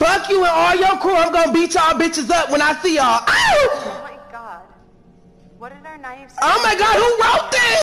Fuck you and all your crew. I'm gonna beat y'all bitches up when I see y'all. Oh my god. What did our knives say? Oh my god, who wrote this?